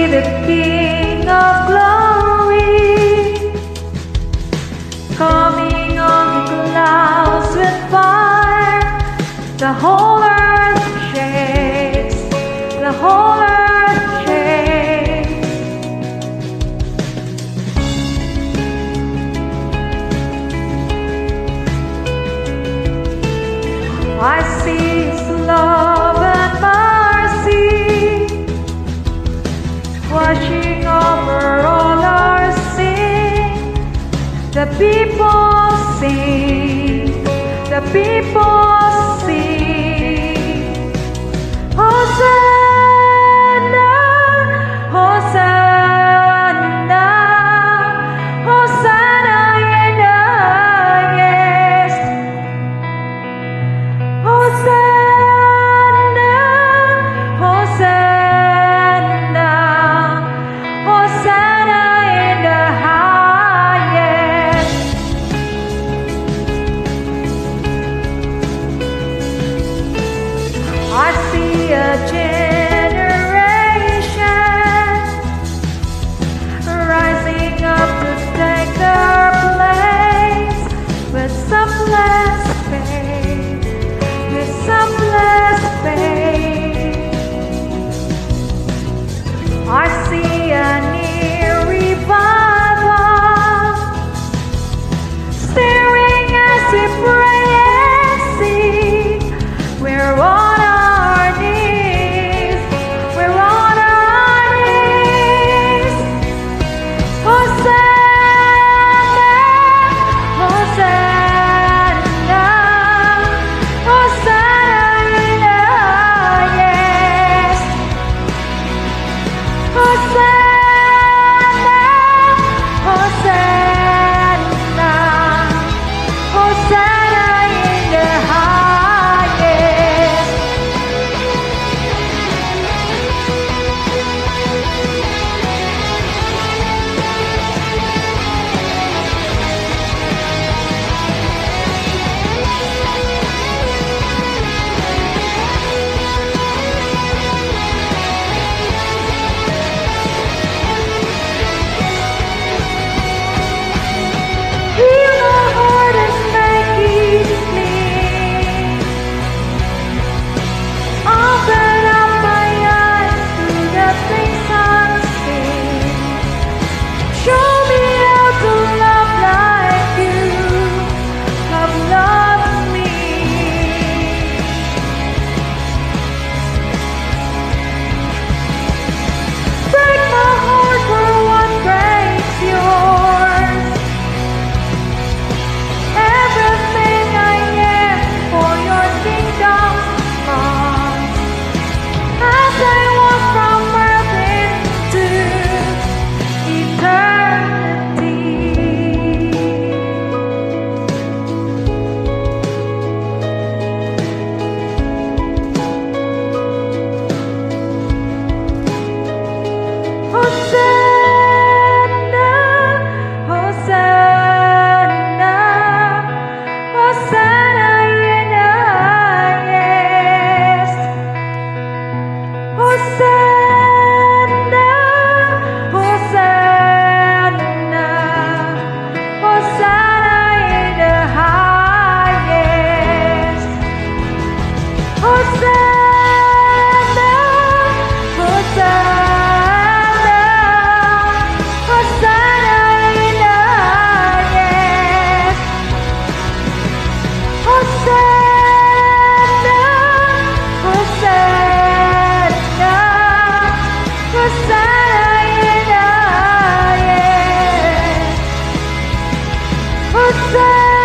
the King of glory, coming on the clouds with fire. The whole earth shakes, the whole earth shakes. I see His love and mercy washing over all our sin. The people sing, the people sing. Hosanna, Hosanna, Hosanna in the highest. Hosanna, Hosanna, Hosanna in the highest. I see a generation rising up to take their place with some less faith, with some less faith. I see a near revival staring as we pray and sing. We're on our knees, we're on our knees. Hosanna, Hosanna, Hosanna in the highest. Hosanna, Hosanna, Hosanna in the highest. Heal my heart and make it clean. Open up my eyes to the things unseen. Show me how to love like you have loved me. Break my heart for what breaks yours. Everything I am for your kingdom's cause. As I walk from earth into eternity. Hosanna, Hosanna, Hosanna in the highest. Hosanna, Hosanna, Hosanna in the highest. Hosanna, Hosanna, Hosanna in the highest. Hosanna, Hosanna, Hosanna in the highest. Hosanna.